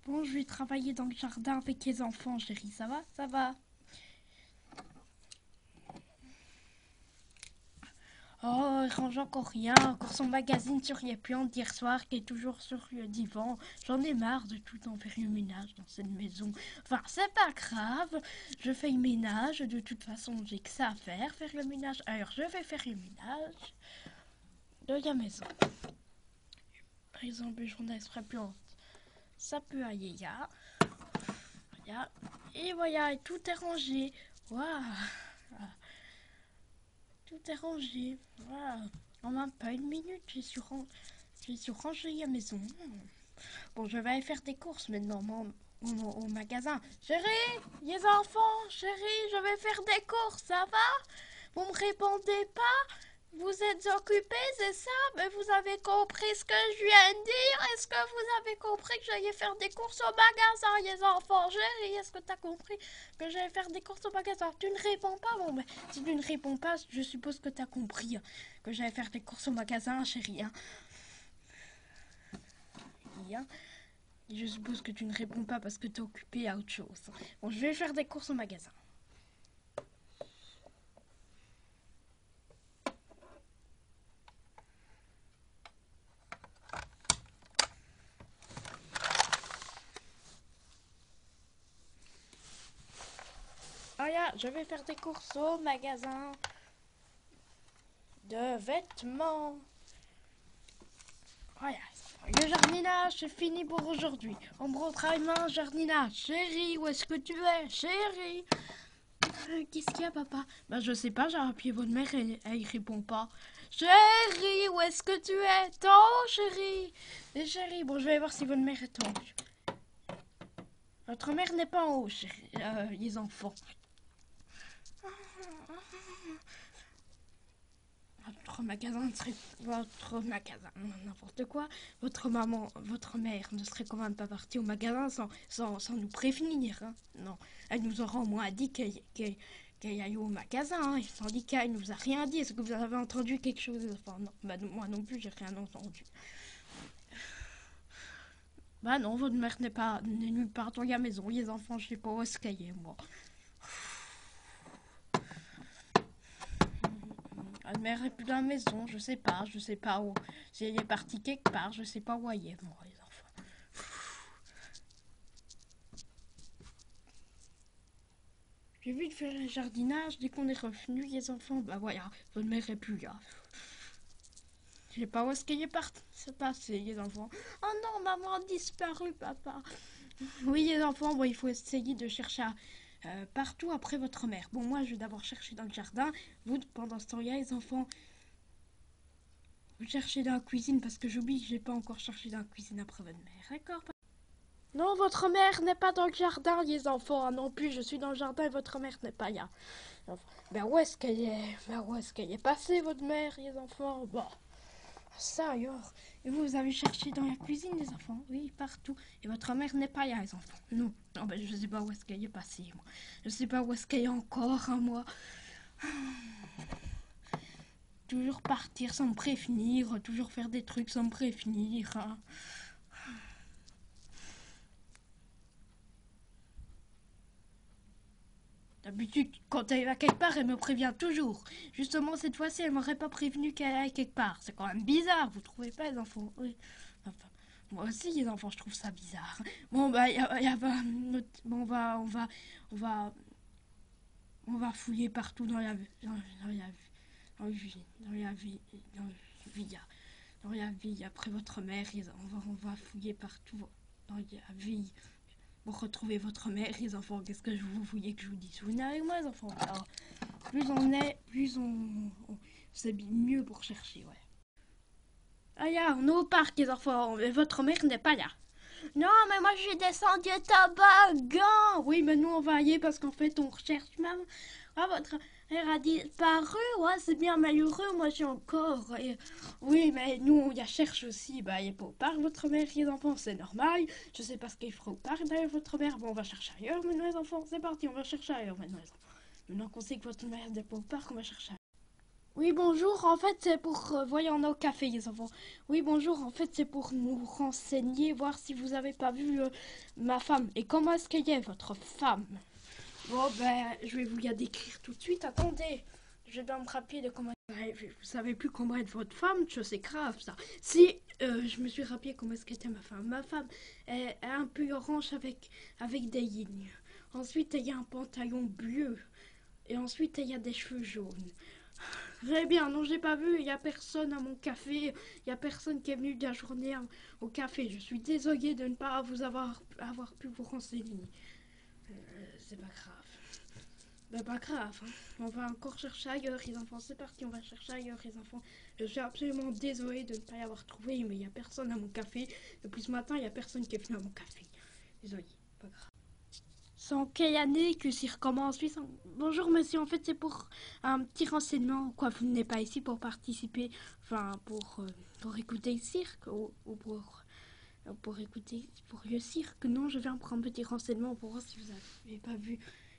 Bon, je vais travailler dans le jardin avec les enfants, chérie. Ça va? Ça va. Oh, il range encore rien. Encore son magazine sur Yepian d'hier soir qui est toujours sur le divan. J'en ai marre de tout le temps faire le ménage dans cette maison. Enfin, c'est pas grave. Je fais le ménage. De toute façon, j'ai que ça à faire le ménage. Alors, je vais faire le ménage de la maison. Par exemple, le journal sera plante. Ça peut aller là. Voilà. Et voilà, et tout est rangé. Waouh! Tout est rangé. Voilà. En même pas une minute, j'ai su ranger la maison. Bon, je vais aller faire des courses maintenant au magasin. Chérie, les enfants, chérie, je vais faire des courses, ça va? Vous me répondez pas? Vous êtes occupés, c'est ça? Mais vous avez compris ce que je viens de dire? Est-ce que vous avez compris que j'allais faire des courses au magasin, les enfants? Chérie, est-ce que tu as compris que j'allais faire des courses au magasin? Tu ne réponds pas? Bon, mais si tu ne réponds pas, je suppose que tu as compris que j'allais faire des courses au magasin, chérie. Hein. Je suppose que tu ne réponds pas parce que tu es occupée à autre chose. Bon, je vais faire des courses au magasin. Oh yeah, je vais faire des courses au magasin de vêtements. Voilà, le jardinage, c'est fini pour aujourd'hui. On me retravaille demain, jardinage. Chérie, où est-ce que tu es? Chérie. Qu'est-ce qu'il y a, papa? Ben, je sais pas, j'ai appuyé votre mère et elle répond pas. Chérie, où est-ce que tu es? T'es en haut, chérie. Et chérie, bon, je vais voir si votre mère est en haut. Votre mère n'est pas en haut, chérie, les enfants. Votre magasin, n'importe quoi. Votre maman, votre mère ne serait quand même pas partie au magasin sans nous prévenir. Hein. Non, elle nous aura au moins dit qu'elle aille au magasin. Hein. Le syndicat, il nous a rien dit. Est-ce que vous avez entendu quelque chose? Enfin, non, bah, moi non plus, j'ai rien entendu. Bah non, votre mère n'est nulle part dans la maison. Les enfants, je sais pas où est-ce qu'elle est, moi. La mère est plus dans la maison, je sais pas où. Si elle est partie quelque part, je sais pas où elle est, moi, les enfants. J'ai vu de faire le jardinage, dès qu'on est revenu, les enfants, bah voilà, votre mère est plus là. Je sais pas où est-ce qu'elle est partie, c'est passé, les enfants. Oh non, maman a disparu, papa. Oui, les enfants, bon, il faut essayer de chercher partout après votre mère. Bon, moi, je vais d'abord chercher dans le jardin. Vous, pendant ce temps-là, les enfants, vous cherchez dans la cuisine parce que j'oublie que j'ai pas encore cherché dans la cuisine après votre mère. D'accord? Non, votre mère n'est pas dans le jardin, les enfants. Ah non plus, je suis dans le jardin et votre mère n'est pas là. Ben où est-ce qu'elle est? Ben où est-ce qu'elle est passée, votre mère, les enfants? Bon, ça alors. Et vous avez cherché dans la cuisine, les enfants? Oui, partout. Et votre mère n'est pas là, les enfants? Non. Non, ben je sais pas où est-ce qu'elle est passée, moi. Je sais pas où est-ce qu'elle est encore, hein, moi. Toujours partir sans me prévenir, toujours faire des trucs sans me prévenir. Hein. D'habitude, quand elle va quelque part, elle me prévient toujours. Justement, cette fois-ci, elle m'aurait pas prévenu qu'elle allait quelque part. C'est quand même bizarre, vous trouvez pas, les enfants? Oui. Enfin, moi aussi, les enfants, je trouve ça bizarre. Bon, bah, bon, on va fouiller partout dans la, dans la vie, dans la vie, après votre mère, on va fouiller partout dans la vie. Pour retrouver votre mère, les enfants, qu'est-ce que vous voulez que je vous dise? Vous venez avec moi, les enfants. Alors, plus on est, c'est mieux pour chercher, ouais. Ah, ya, on est au parc, les enfants, mais votre mère n'est pas là. Non, mais moi, je suis descendue à toboggan. Oui, mais nous, on va y aller parce qu'en fait, on recherche même. Ah, votre mère a disparu, ouais, c'est bien malheureux, moi, j'ai encore. Oui, mais nous, on la cherche aussi. Bah, il n'est pas au parc, votre mère, les enfants, c'est normal. Je sais pas ce qu'il fera au parc, d'ailleurs, votre mère. Bon, on va chercher ailleurs maintenant, les enfants. C'est parti, on va chercher ailleurs maintenant, les enfants. Maintenant qu'on sait que votre mère n'est pas au parc, on va chercher ailleurs. Oui, bonjour, en fait, c'est pour... voyons, on est au café, les enfants. Oui, bonjour, en fait, c'est pour nous renseigner, voir si vous avez pas vu ma femme. Et comment est-ce qu'elle est, votre femme? Bon, ben, je vais vous la décrire tout de suite. Attendez, je dois me rappeler de comment... Ouais, vous savez plus comment être votre femme, c'est grave, ça. Si, je me suis rappelé comment est-ce qu'était ma femme. Ma femme est un peu orange avec des lignes. Ensuite, il y a un pantalon bleu. Et ensuite, il y a des cheveux jaunes. Très bien, non, j'ai pas vu, il y a personne à mon café, il y a personne qui est venu de la journée au café. Je suis désolée de ne pas vous avoir pu vous renseigner. C'est pas grave. Ben, pas grave, hein. On va encore chercher ailleurs, les enfants. C'est parti, on va chercher ailleurs, les enfants. Je suis absolument désolée de ne pas y avoir trouvé, mais il y a personne à mon café. Depuis ce matin, il y a personne qui est venu à mon café. Désolée, pas grave. C'est en quelle année que s'y recommence? Bonjour monsieur, en fait c'est pour un petit renseignement. Quoi, vous n'êtes pas ici pour participer, enfin pour écouter le cirque ou pour écouter pour le cirque? Non, je viens prendre un petit renseignement pour voir si vous n'avez pas vu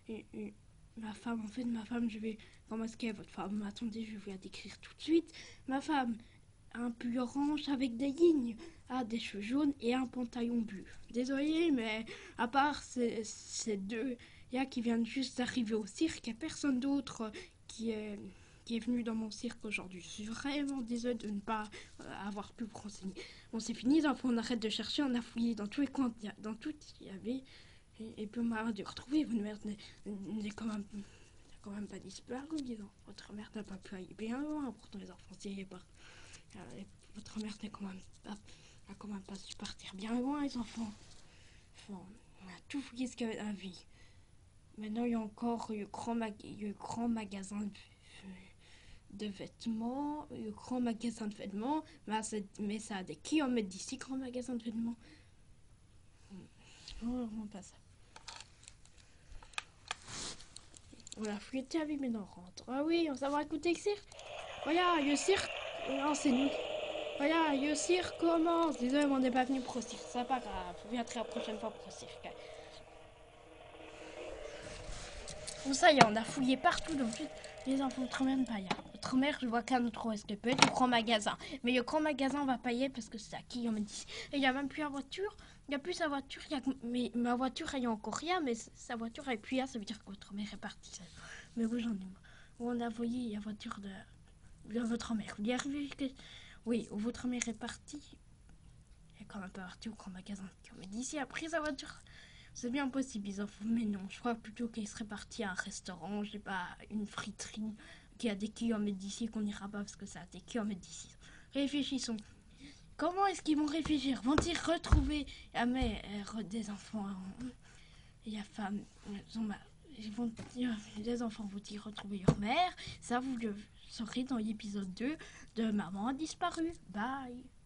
ma femme. En fait, ma femme, je vais... Comment est-ce qu'elle est votre femme? Attendez, je vais vous la décrire tout de suite. Ma femme, un pull orange avec des lignes, des cheveux jaunes et un pantalon bleu. Désolée, mais à part ces deux gars qui viennent juste d'arriver au cirque, il n'y a personne d'autre qui est, qui est venu dans mon cirque aujourd'hui. Je suis vraiment désolée de ne pas avoir pu vous renseigner. Bon, c'est fini, les enfants, on arrête de chercher, on a fouillé dans tous les coins, dans tout il y avait, et puis on m'a dû retrouver. Votre mère n'est quand même pas disparu, disons. Votre mère n'a pas pu aller bien loin, pourtant les enfants s'y pas. Votre mère n'a quand même pas su partir bien loin, les enfants. Enfin, on a tout fouillé ce qu'il y avait dans la vie. Maintenant, il y a encore le grand magasin de vêtements, le grand magasin de vêtements, mais ça a des kilomètres d'ici, grand magasin de vêtements. Oh, on passe. On a fouillé la vie, maintenant on rentre. Ah oui, on va écouter le cirque. Voilà, le cirque. Non, c'est nous. Voilà, le cirque commence. Désolé, mais on n'est pas venu pour le cirque. C'est pas grave. Je viendrai la prochaine fois pour le cirque. Bon, ça y est, on a fouillé partout. Donc, les enfants, votre mère ne paye. Votre mère, je vois qu'un autre est-ce qu'elle peut être au grand magasin. Mais le grand magasin, on va payer parce que c'est à qui on me dit. Et il n'y a même plus la voiture. Il n'y a plus sa voiture. Mais ma voiture, il n'y a encore rien. Mais sa voiture, elle est plus là. Ça veut dire que votre mère est partie. Mais oui, j'en ai marre. On a voyé la voiture de votre mère. Vous y arrivez que... Oui, votre mère est partie. Elle est quand même pas partie au grand magasin. Comme elle dit, ici, a pris sa voiture. C'est bien possible, les enfants, mais non. Je crois plutôt qu'elle serait partie à un restaurant, je sais pas, une friterie qui a des kilomètres d'ici, qu'on n'ira pas parce que ça a des kilomètres d'ici. Réfléchissons. Comment est-ce qu'ils vont réfléchir? Vont-ils retrouver la mère des enfants et la femme? Les enfants vont-ils retrouver leur mère? Ça, vous le saurez dans l'épisode 2 de Maman a disparu. Bye.